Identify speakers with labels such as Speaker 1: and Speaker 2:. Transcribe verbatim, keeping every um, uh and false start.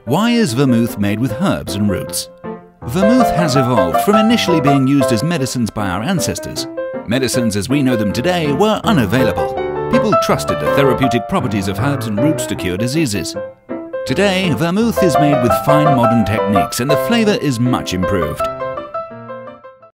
Speaker 1: Why is vermouth made with herbs and roots? Vermouth has evolved from initially being used as medicines by our ancestors. Medicines as we know them today were unavailable. People trusted the therapeutic properties of herbs and roots to cure diseases. Today, vermouth is made with fine modern techniques and the flavour is much improved.